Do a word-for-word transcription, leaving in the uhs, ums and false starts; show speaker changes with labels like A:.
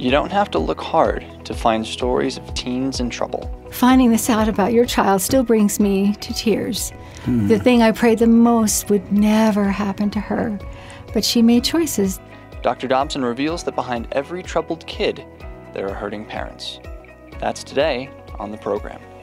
A: You don't have to look hard to find stories of teens in trouble.
B: Finding this out about your child still brings me to tears.
C: Hmm.
B: The thing I prayed the most would never happen to her, but she made choices.
A: Doctor Dobson reveals that behind every troubled kid, there are hurting parents. That's today on the program.